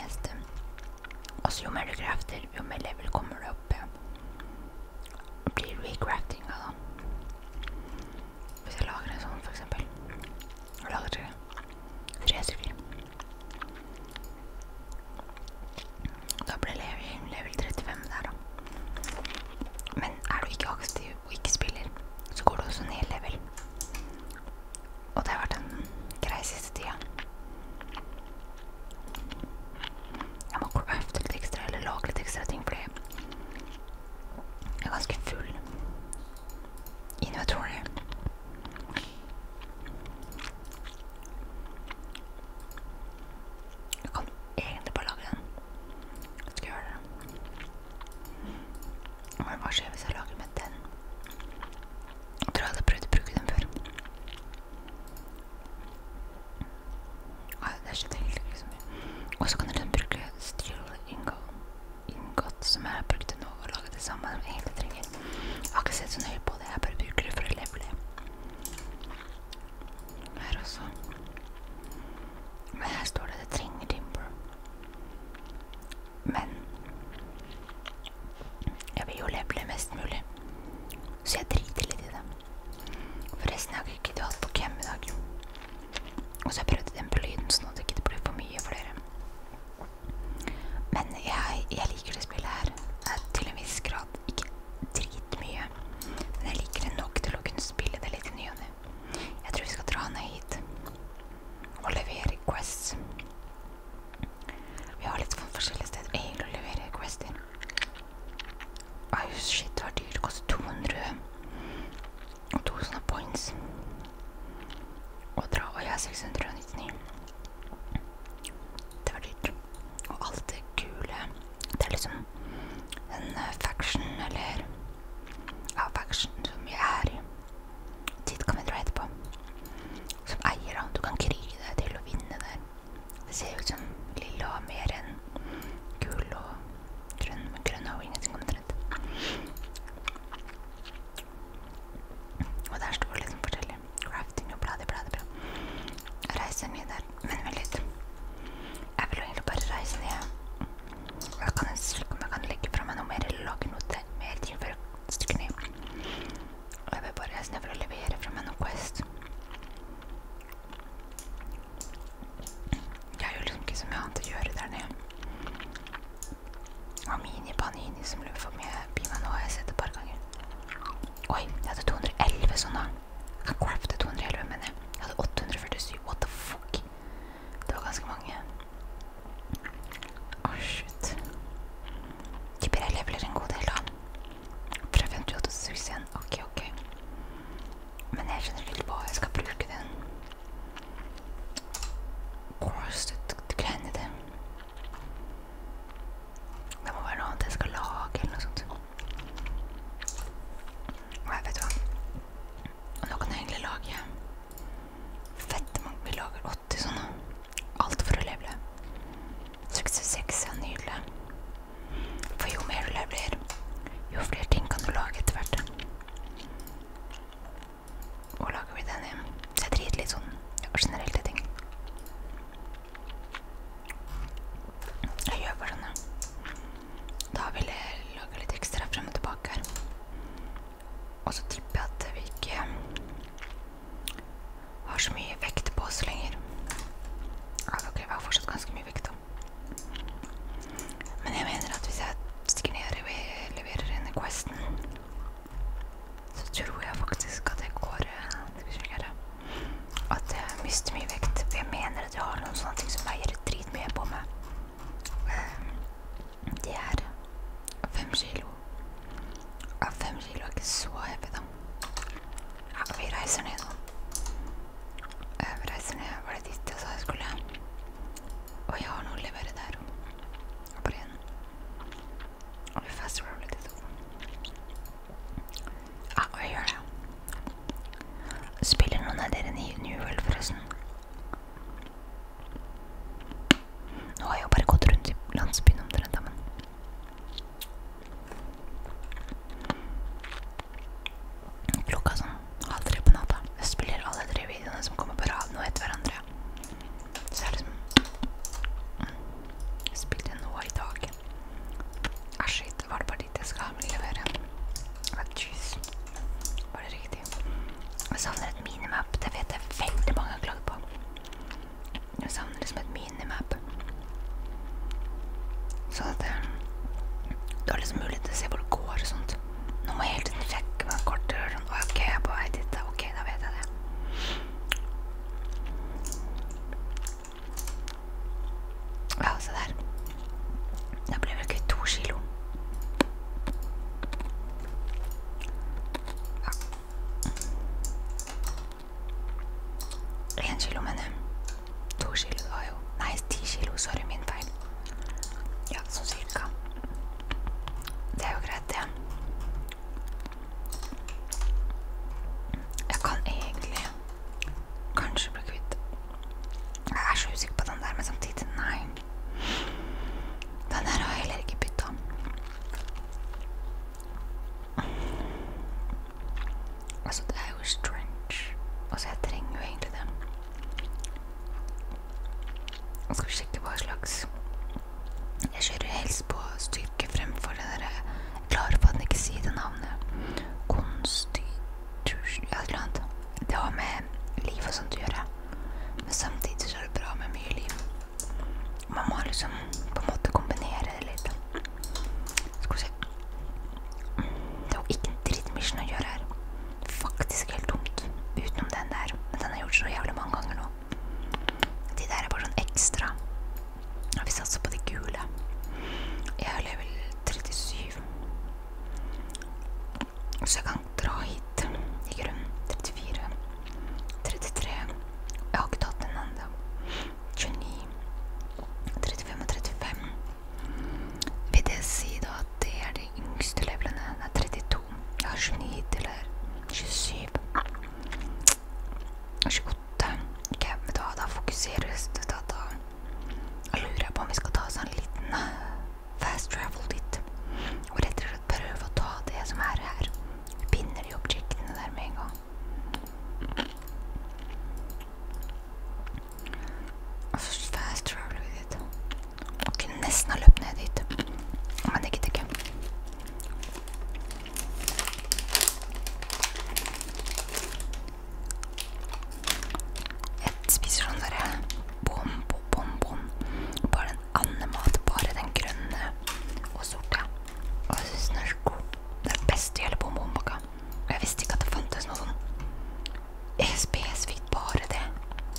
mest. Også jo mer du crafter, jo mer level kommer du opp. Blir recraftinga da. Hvis jeg lager en sånn for eksempel. Jeg lager 3 stykker. Da blir level 35 der da. Men er du ikke aktiv og ikke spiller, så går du også ned level. Og det har vært en grei siste tida. Jeg må crafte litt ekstra, eller lage litt ekstra ting, fordi jeg er ganske full. Inventory. Jeg kan egentlig bare lage den. Jeg skal gjøre det. Men hva skjer hvis jeg lager med den? Jeg tror jeg hadde prøvd å bruke den før. Det skjedde egentlig ikke så mye. Og så kan dere bruke steel ingot som jeg har brukt nå, og lage det samme som jeg egentlig trenger. Jeg har ikke sett så nøye på det, jeg bare bruker det for å levele. Her også. Men her står det trenger timber. Men jeg vil jo levele mest mulig, så jeg driter litt i det. Forresten, jeg har ikke giddet alt på Cam i dag. Og så har jeg prøvd den på lyden, sånn at det ikke blir for mye for dere. Men jeg liker det spillet her. Til en viss grad. Ikke dritmye. Men jeg liker det nok til å kunne spille det litt i ny og ne. Jeg tror vi skal dra ned hit og levere quests. Vi har litt forskjellige steder egentlig å levere quests inn. Oi, shit, det var dyrt. Det koster 200 og 2 points. Og jeg har 699. Det var dyrt. Og alt det kule. Det er liksom en faction, eller faction som jeg er i. Dit kan vi dra etterpå. Som eier da. Du kan krige deg til å vinne der. Det ser ut som lilla og mer enn gul og grønn. Men grønn har jo ingenting omtrent. Og der står det liksom forskjellig. Crafting og blade. Jeg reiser ned der, men vel litt. Jeg vil jo egentlig bare reise ned. Jeg kan sjekke om jeg kan legge fra meg noe mer, eller lage noe mer ting for å stykke ned. Og jeg vil bare reise ned for å levere fra meg noe quest. Jeg gjør liksom ikke så mye annet å gjøre der nede. Og mini-panini som løper for meg nå har jeg sett et par ganger. Oi, jeg hadde 211 sånne. Jeg kan crafte 211, men jeg hadde 847. What the fuck? Det var ganske mange. Åh, shit. Tipper jeg leveler en god del da. Fra 58 til 61. Ok. Men jeg skjønner ikke hva jeg skal bruke den. Greiene det. Det må være noe annet jeg skal lage eller noe sånt. Nei, vet du hva? Nå kan jeg egentlig lage fett mange. Vi lager 80 sånne. Alt for å levele. 66 er nydelig. For jo mer du leveler, jo flere ting kan du lage etter hvert. Og lager vi den hjem. Så jeg driter litt sånn generelle ting. Jeg gjør bare sånn. Da vil jeg lage litt ekstra frem og tilbake her. Og så tipper jeg at vi ikke har så mye vekt på oss lenger. Ja, ok, vi har fortsatt ganske mye vekt da. Men jeg mener at hvis jeg stikker ned og leverer inn i questen, så tror jeg faktisk at jeg går, at jeg mister mye vekt. Jeg mener at jeg har noen sånne ting som veier dritmye på meg. Det er 5 kilo. Ja, 5 kilo er ikke så heavy da. Ja, vi reiser ned nå. Var det dit jeg sa jeg skulle? Og jeg har noe å levere der. Bare igjen. Og vi fast traveler litt. Ja, og jeg gjør det. Spiller noen av dere New World forresten? 1 kilo, mener jeg. 2 kilo, det var jo. Nei, 10 kilo, sorry, min feil. Ja, sånn cirka. Det er jo greit, det. Jeg kan egentlig kanskje bli kvitt. Jeg er så usikker på den der, men samtidig, nei. Den der har jeg heller ikke byttet. Altså, det er jo strange. Altså, jeg trenger jo egentlig det. Jeg skal sjekke hva slags. Jeg kjører helst på styrke fremfor det der. Jeg klarer faen ikke si det navnet. Konstitusjon, ja, et eller annet. Det har med liv og sånt å gjøre. Men samtidig så er det bra med mye liv. Man må liksom på en måte kombinere det litt. Skal vi se. Det var ikke en drittmission å gjøre her. Faktisk helt dumt. Utenom den der. Men den har gjort så jævlig mange ganger nå. De der er bare sånn ekstra. Vi satser på de gule. Jeg er level 37. Så jeg kan dra hit. I grunnen 34. 33. Jeg har ikke tatt den enda. 29. 35 og 35. Vil det si da at det er de yngste levelene? Det er 32. Jeg har 29 hittil her. 27. 28. Ok, men da fokuseres det da. Da lurer jeg på om vi skal ta sånn liten fast travel dit. Og rett og slett prøve å ta det som er her. Vi pinner de objektene der med en gang. Og så fast traveler vi dit. Og kunne nesten ha løpt ned dit. Men det gidder ikke. Jeg spiser sånn der bom. Bare den andemat, bare den grønne og sorte. Og jeg synes den er så god. Det er det beste i hele bombakka. Og jeg visste ikke at det fantes noe sånn spesifikt bare det.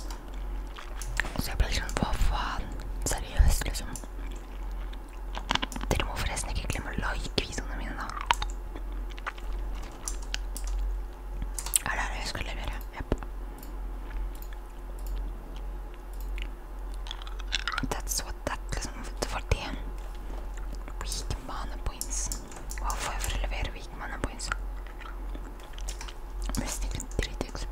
Så jeg ble sånn, hva faen? Seriøst, liksom. Dere må forresten ikke glemme å like videoene mine da. Er det her jeg skal levere? Jepp. That's what that, liksom, det var det. Weak mana points. Hva får jeg for å levere weak mana points? Nesten ikke en dritt XP.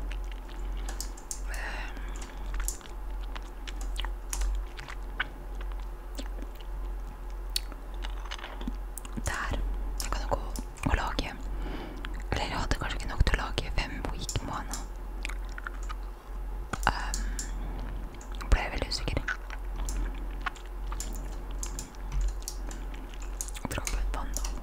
Der. Jeg kan jo gå og lage. Eller jeg hadde kanskje ikke nok til å lage 5 weak mana. Ble jeg veldig usikker. Dra på et vann da.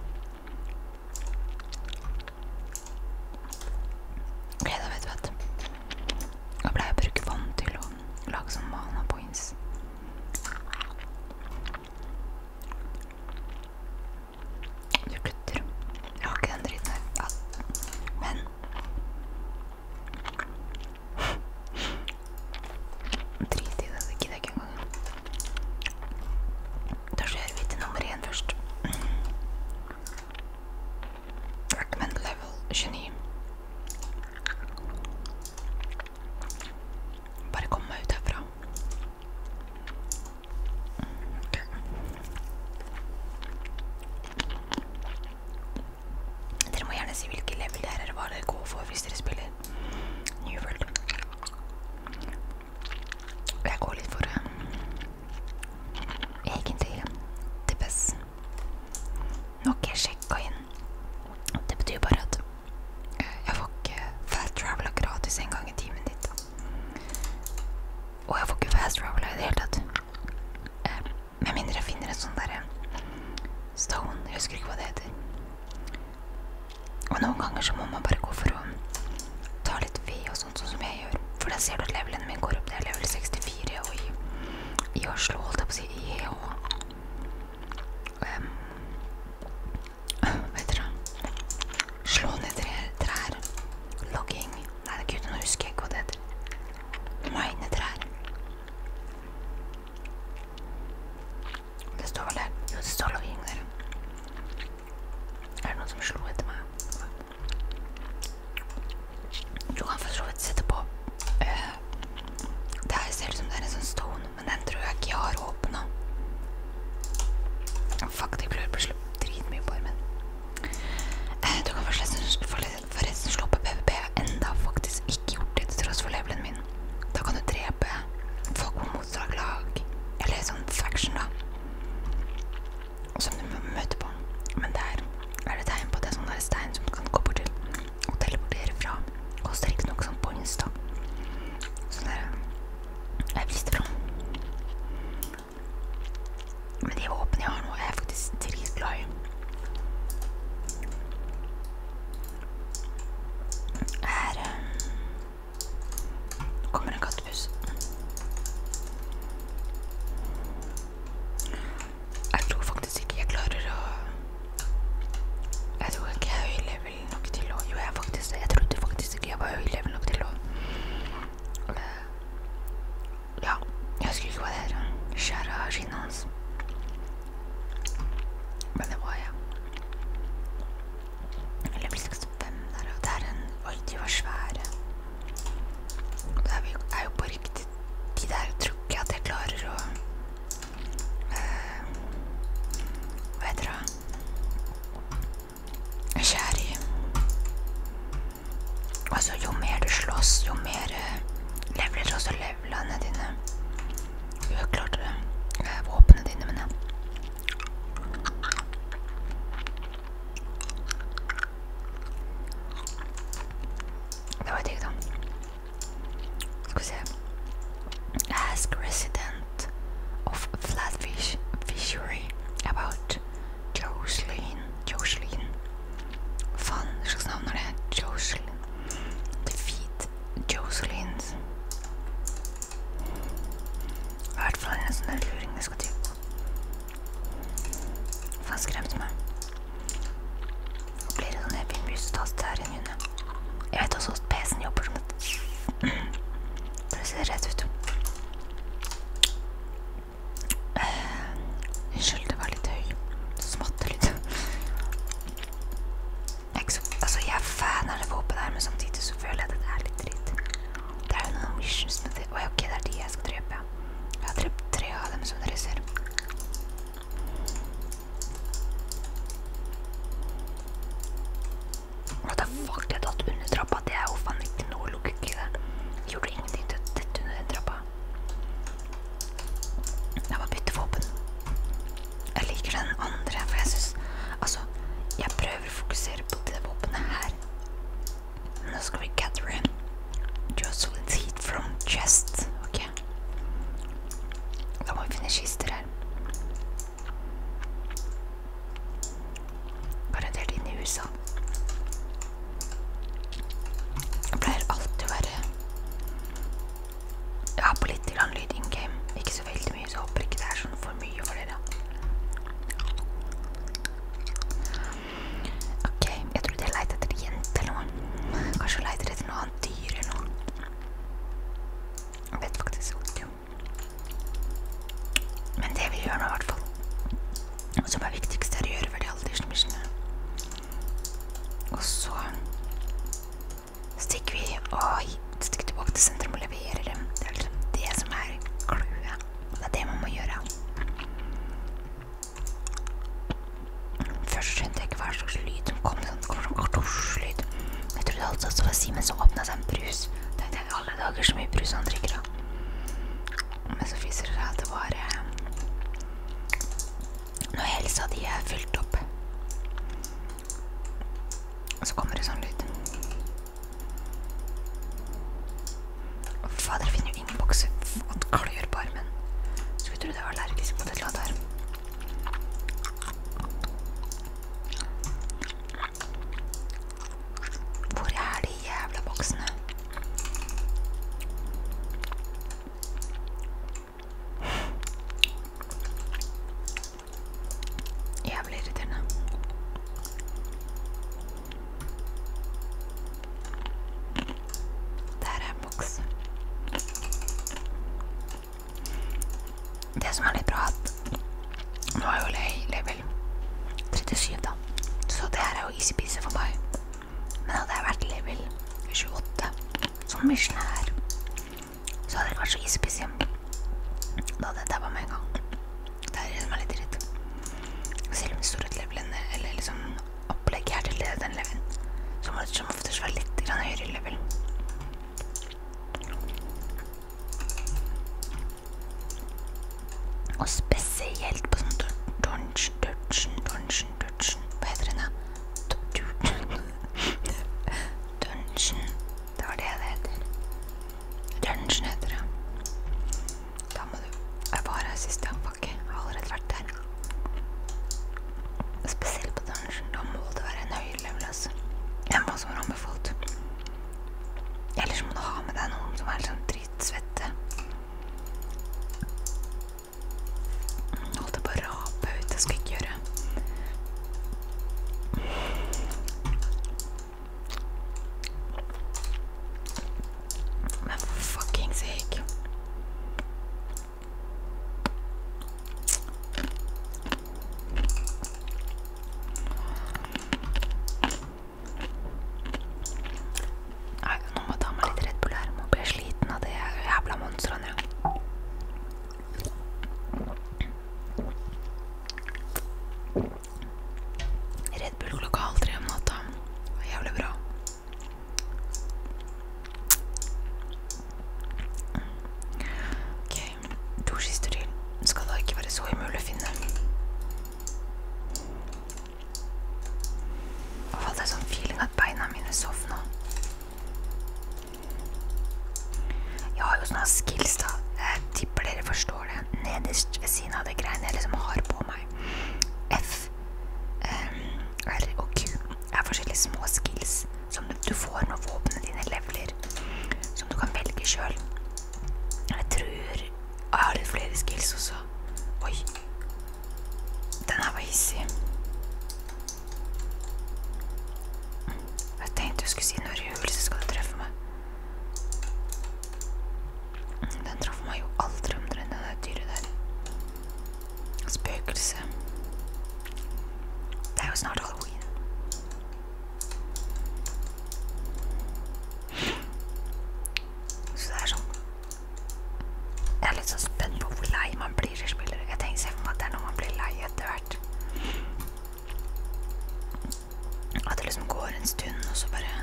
Ok, da vet du at da ble jeg å bruke vann til å lage sånn mana points. Du slutter. Jeg har ikke den dritten her. Ja. Men drit i det, det gidder jeg ikke engang. Da kjører vi til nummer 1 først. Recommend level 29. Bare kom meg ut herfra. Ok. Dere må gjerne si hvilke level det er, eller hva dere går for hvis dere spiller New World. Jeg går litt for egentlig tippes. Nå har ikke jeg sjekket inn. Det betyr bare at jeg får ikke fast travel gratis en gang i timen ditt da. Og jeg får ikke fast travel i det hele tatt. Med mindre jeg finner et sånn der stone, jeg husker ikke hva det heter. Og noen ganger så må man bare gå for å ta litt ved og sånt, sånn som jeg gjør. For da ser du at levelene min går opp, det er level 64, og i Oslo, holdt jeg på å si, vet dere, slå ned trær, logging, nei gud, nå husker jeg ikke hva det heter, mine trær. Det står vel der, jo det står logging der. Er det noen som slo etter meg? Du kan for så vidt sette på Skal vi se. Ask resident of Flatfish Fishery about Jocelyn. Faen, hva slags navn er det? Jocelyn. Defeat Jocelyn's. I hvert fall en sånn der luring jeg skal til. Faen, skremt meg. Nå blir det sånn jeg begynner å taste her i mine. Jeg vet også at PC-en jobber som et... Det ser rett ut. Unnskyld, det var litt høy. Så smatter litt. Jeg er fan av det våpenet her, men samtidig så føler jeg at det er litt dritt. Det er jo noen missions med det. Oi, ok, det er de jeg skal drepe. Jeg har drept 3 av dem, som dere ser. What the fuck, det er tatt under trappa. Det er jo faen ikke noe logikk i det. Jeg gjorde ingenting til dette under den trappa. Jeg må bytte våpen. Jeg liker den andre, for jeg synes... Altså, jeg prøver å fokusere på det våpenet her. Nå skal vi gather Jocelyn's heat from chest. Ok. Da må vi finne kister her. Garantert inn i USA. Jeg pleier alltid å være... Jeg har på litt grann lyd in-game. Ikke så veldig mye, så jeg håper ikke det er sånn for mye for dere. Ok, jeg tror de leter etter jente eller noe. Kanskje leter etter noe annet dyr eller noe. Jeg vet faktisk ikke. Men det vi gjør nå i hvert fall, som er viktigst er å gjøre veldig alle disse missionene. Og så stikker vi tilbake til sentrum og leverer dem. Det er liksom det som er clouet. Det er det man må gjøre. Først skjønte jeg ikke hva slags lyd som kom. Det kommer sånn kartosjlyd. Jeg trodde alt det var Simen som åpnet seg en brus. Det er alle dager så mye brus han drikker da. Men så viser det seg at det var når helsa de er fylt opp. Og så kommer det sånn lyd. Fader, jeg finner jo ingen bokser. Faen, klør på armen. Så vi trodde jeg var allergisk på det eller annet her. Hvor er de jævla boksene? Jævlig irriterende. Der er en boks. Det som er litt bra at nå er jo level 37 da, så det her er jo easy peasy for meg. Men hadde jeg vært level 28 som mission her, så hadde det ikke vært så easy peasy. Da hadde jeg tappet med en gang. Det er det som er litt dritt. Selv om det står et level eller liksom opplegg her til den levelen, så må det som oftest være litt høyere level. Og spesielt på sånn dungeon, hva heter den da? Dungeon, det var det heter. Dungeon heter det. Da må du, jeg var her sist, fuck, jeg har allerede vært der. Spesielt på dungeon, da må det være en høyere level, altså. En hva som er anbefalt. Eller så må du ha med deg noen som er sånn dritsvette. Holdt det på å rape ut, jeg skal ikke gjøre jo sånne skills da. Jeg tipper dere forstår det. Nederst ved siden av det greiene jeg liksom har på meg. F, R og Q er forskjellige små skills som du får når våpnene dine leveler, som du kan velge selv. Jeg tror jeg har litt flere skills også. Oi, den her var hissig. Jeg tenkte jeg skulle si når i hulet så skal det treffe meg. Den traff meg jo aldri omtrent, den dyret der. Spøkelse. Det er jo snart Halloween. Så det er sånn, jeg er litt sånn spent på hvor lei man blir i spillere. Jeg tenker selv for meg at det er når man blir lei etter hvert. At det liksom går en stund, og så bare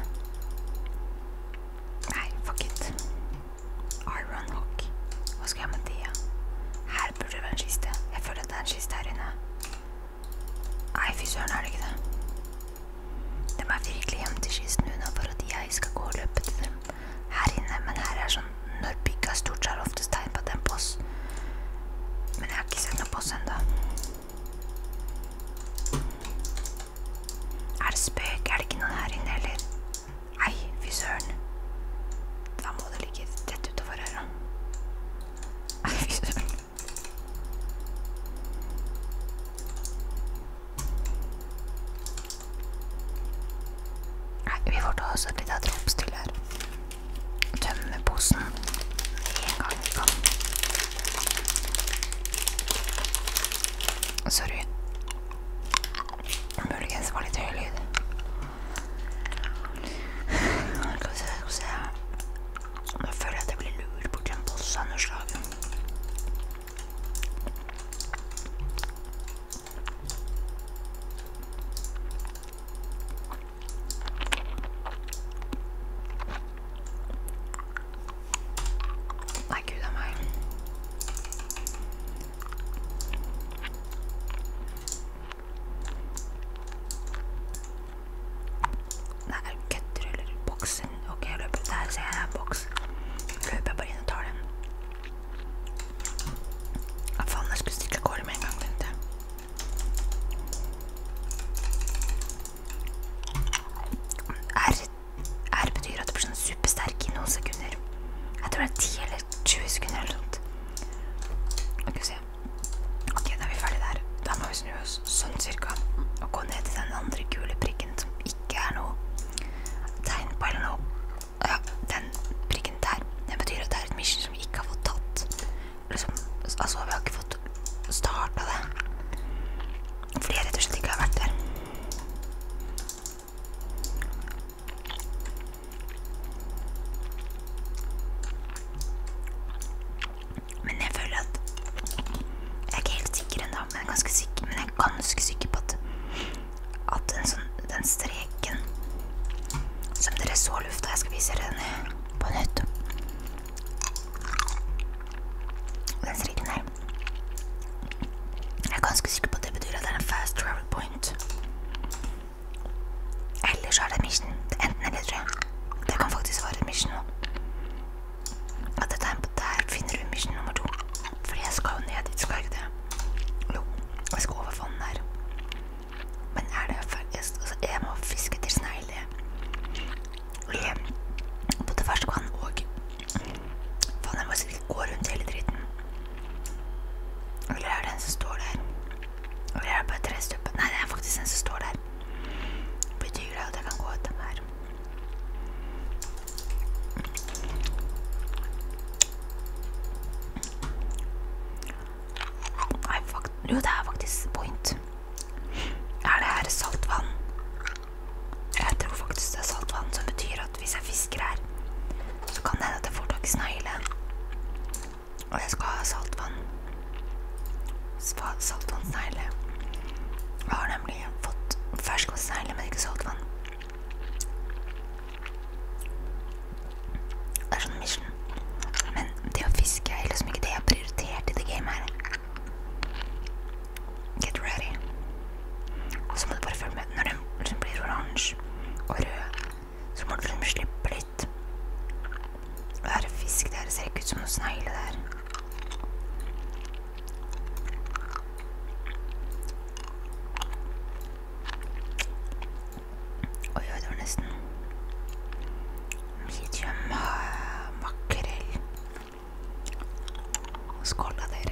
nei, fuck it. Iron Hawk. Hva skal jeg med det? Her burde det være en kiste. Jeg føler at det er en kiste her inne. Nei, fy søren, er det ikke det? De er virkelig hjem til kisten unna for at jeg skal gå og løpe til dem her inne. Men her er sånn, når bygget er stort, så er det oftest tegn på at det er en boss. Men jeg har ikke sett noen boss enda. Er det spøk? Er det ikke noen her inne, eller? Nei, fy søren. Da må det ligge rett utenfor her, da. Nei, fy søren. Nei, vi får ta oss et litt av drops til her. Tømme posen en gang vi kan. Sorry. Muligens var litt høy lyd. Skal vi se. Nå føler jeg at jeg blir lurt bort til en boss av noe slag. Nei, Gud av meg. Nei, køtter eller boksen. Ok, jeg løper. Der ser jeg en boks. Løper jeg bare inn og tar den. Hva faen, jeg skulle stille kål med en gang, tenkte jeg. R betyr at det blir sånn supersterk i noen sekunder. Jeg tror det er 10 eller 20 sekunder eller sånt. Ok, se. Ok, da er vi ferdig der. Da må vi snu oss sånn cirka og gå ned til den andre gule prikken som ikke er noe tegn på eller noe. Ja, den prikken der, det betyr at det er et mission som vi ikke har fått tatt. Liksom, altså, vi har ikke fått startet det. Fordi jeg rett og slett ikke har vært der. Men jeg føler at jeg er ikke helt sikker ennå, men jeg er ganske sikker på at den streken som dere så lufta, jeg skal vise dere den på nytt. Den streken her, jeg er ganske sikker på at det betyr at det er en fast travel point. Eller så er det mission. Enten eller, tror jeg. Det kan faktisk være et mission nå. At det tegn på der finner du mission nummer 2. Fordi jeg skal jo ned dit, skal jeg ikke det? Jo, jeg skal over vann her. Men er det ferdig? Altså, jeg må fiske til snegle. På det ferskvann og faen, jeg må sikkert gå rundt hele dritten. Eller er det en som står der? Eller er det bare 3 stupper? Nei, det er faktisk en som står der. Betyr det at jeg kan gå etter meg her? Nei, jo, det er faktisk point. Er det her saltvann? Jeg tror faktisk det er saltvann, som betyr at hvis jeg fisker her, så kan det hende at jeg får tak i snegle. Og jeg skal ha saltvann. Saltvannsnegle. Jeg har nemlig fått ferskvannssnegle, men ikke saltvann. Det er sånn mission. Men det å fiske er liksom ikke det jeg har prioritert i det gamet her. Get ready. Og så må du bare følge med. Når den blir oransje og rød, så må du liksom slippe litt. Og her er fisk der, ser ikke ut som noe snegle der. Oi, det var nesten medium makrell. Skål da, dere.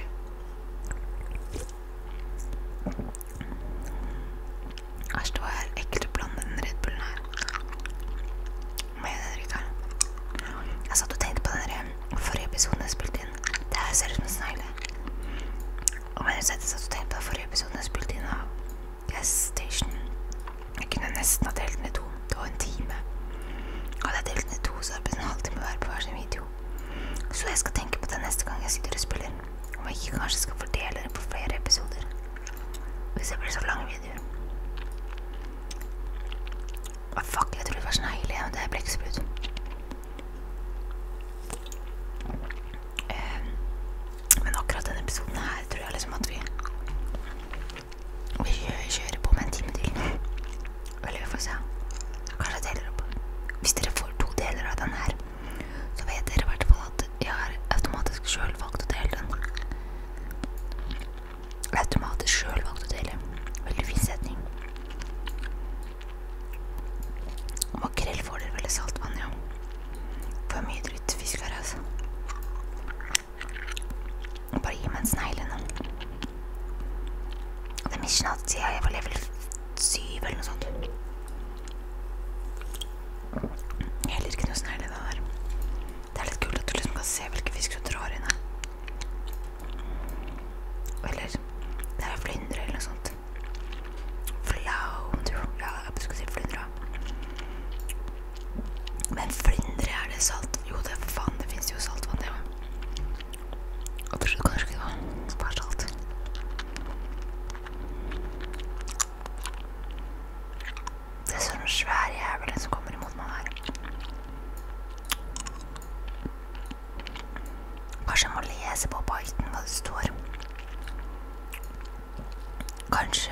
Æsj, det var ekkelt å blande den Red Bullen her med den drikken. Jeg satt og tenkte på den forrige episoden jeg spilte inn. Det her ser ut som en snegle. Og jeg satt og tenkte på den forrige episoden jeg spilte inn av Gas Station. Jeg kunne nesten ha delt den i to. Det var en time. Hadde jeg delt den i to, så hadde det blitt en halvtime hver på hver sin video. Så jeg skal tenke på det neste gang jeg sitter og spiller. Om jeg ikke kanskje skal fordele det på flere episoder. Hvis det blir så lange videoer. Fuck, jeg tror det var snegle igjen, det er blekksprut. Men akkurat denne episoden her tror jeg liksom at vi kjører på med en time til. Eller vi får se. Kanskje jeg deler opp. Hvis dere får 2 deler av den her, så vet dere i hvert fall at jeg har automatisk selv valgt å dele den. Automatisk selv valgt å dele. Veldig fin setning. Makrell får dere veldig saltvann, ja. For mye dritt fisk her, altså. Bare gi meg en snegle nå. Det er mission at siden jeg var level 7 eller noe sånt. Heller ikke noe snegle det der. Det er litt kult at du liksom kan se hvilke fisk som drar inn her. Eller, det er flyndre eller noe sånt. Flounder, ja, jeg skal si flyndre. Men flyndre, er det salt? Jo, det er for faen, det finnes jo saltvann, det jo. Og trodde kanskje ikke det var bare salt. Det er sånn svær jævel som kommer imot meg her. Kanskje jeg må lese på biten hva det står. Kanskje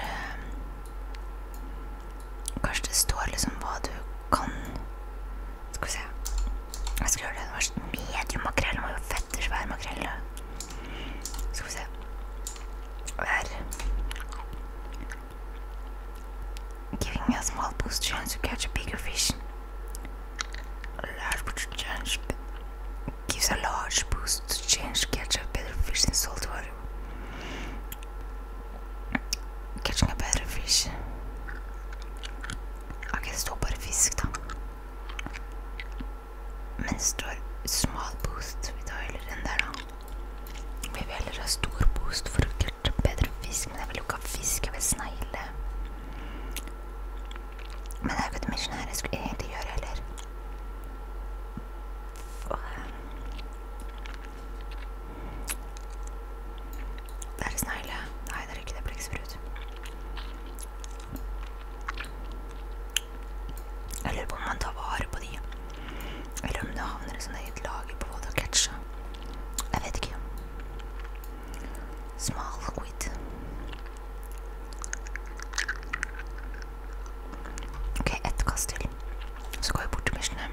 det står liksom hva du kan. Skal vi se. Jeg skal gjøre det. Det var medium makrell. Det var jo fette svær makrell. Skal vi se. Her. Giving me a small boost chance to catch a bigger fish. A large boost chance gives a large boost chance to catch a better fish in salt water. Catching a better fish. Ok, det står bare fisk da. Men det står small boost. Vi tar heller den der da. Vi vil heller ha stor boost for å catche bedre fisk. Men jeg vil jo ikke ha fisk, jeg vil snegle. Men det er ikke det mission her jeg skulle egentlig gjøre heller. Det er snegle. Nei, det er ikke det blekksprut. Jeg lurer på om man tar vare på de. Eller om det havner i sånn eget lager på hva du har catchet. Jeg vet ikke. Small squid. Ok, ett kast til. Så går vi bort til missionet.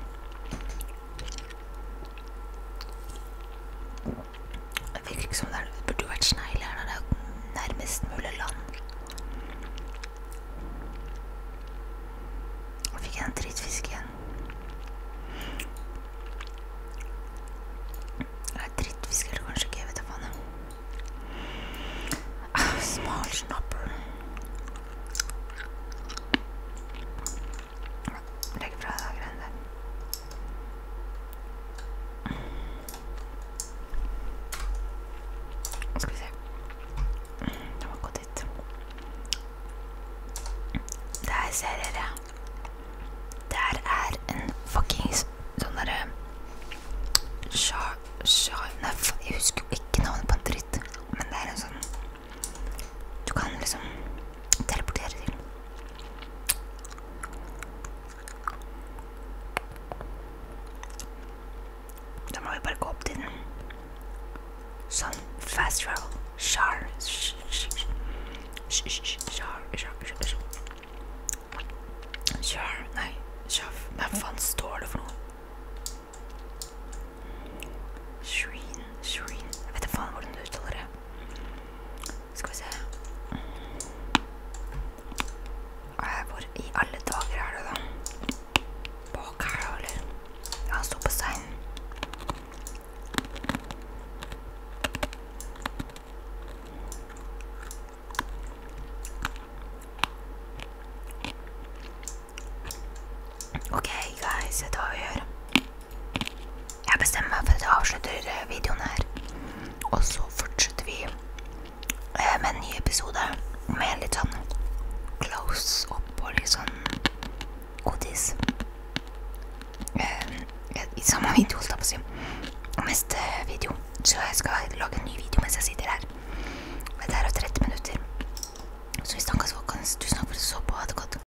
Det virker ikke som det burde jo vært snegle her når det er nærmest mulig land. Og fikk jeg en drittfisk igjen. Drittfisk eller kanskje ikke, jeg vet da faen. Small snapper. Legg fra deg greiene der. Skal vi se. Det må gå dit. Der ser dere. Der er en fuckings sånn der nei, jeg husker jo ikke navnet på en dritt. Men det er en sånn du kan liksom teleportere til. Da må vi bare gå opp til den. Sånn, fast travel. Nei, hva faen står det for noe? Så vet du hva vi gjør? Jeg bestemmer meg for at jeg avslutter videoen her. Og så fortsetter vi med en ny episode med litt sånn close up og litt sånn godis. I samme video, holdt jeg på å si. Neste video. Så jeg skal lage en ny video mens jeg sitter her. Det her er 30 minutter. Så vi snakkes, folkens. Tusen takk for at du så på. Ha det godt.